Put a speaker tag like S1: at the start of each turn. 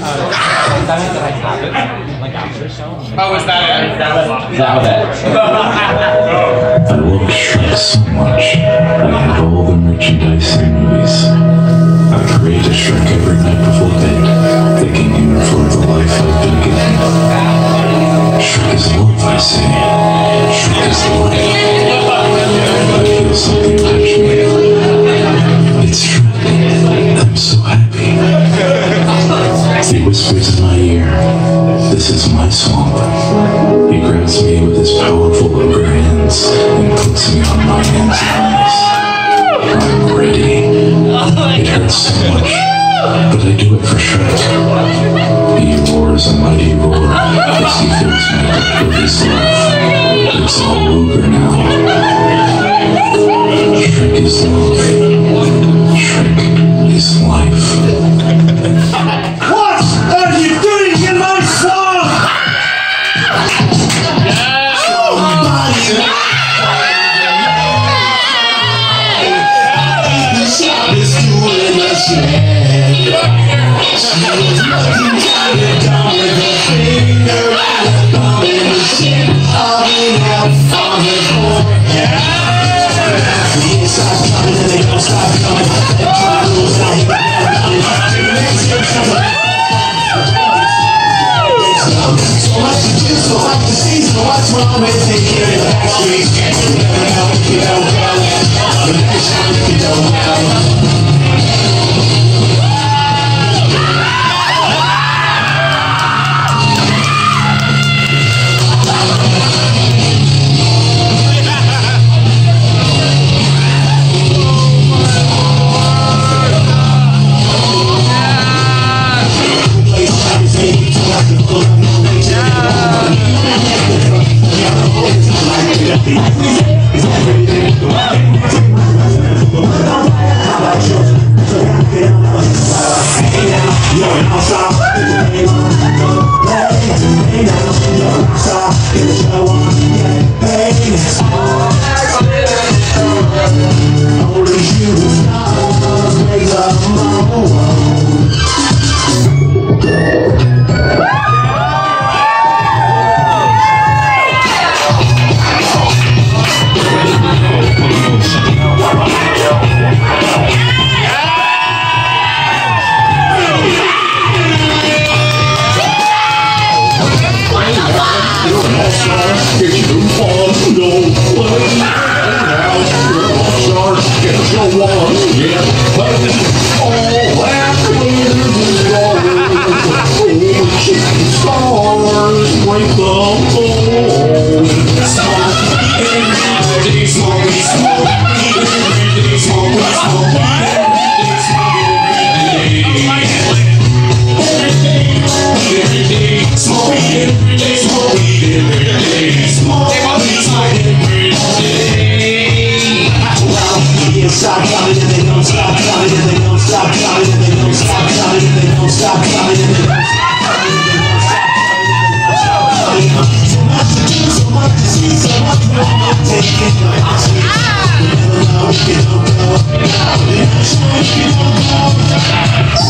S1: Like after the show.
S2: Oh, was that it?
S1: That was it.
S3: I love Shrek so much. I have all the merchandising movies. I pray to Shrek every night before bed, thanking him for the life I've been given. Shrek is love, I say. Shrek is life. I feel something touch me. It's Shrek. I'm so happy. He whispers in my ear, "This is my swamp." He grabs me with his powerful ogre hands and puts me on my hands and knees. I'm ready. It hurts so much, but I do it for Shrek. He roars a mighty roar as he fills me up with his love. It's all over now. Shrek is love. Shrek is life.
S4: What are you doing in my swamp? The shop is doing a shed. She was looking tired down with her finger and a thumb in the shed. Hugging out on the floor. The inside coming and they don't stop coming. They try to lose out here. So much to do, so much to see, so what's wrong with thinking in the back streets? You never know if you don't know. The next time if you don't know. Stop coming and they don't stop coming and they don't stop coming and they don't stop coming and they don't stop coming and they don't stop coming and they don't stop coming. So much to do, so much to see, so much more to take in your eyes. You never know if you don't know. The next time if you don't know.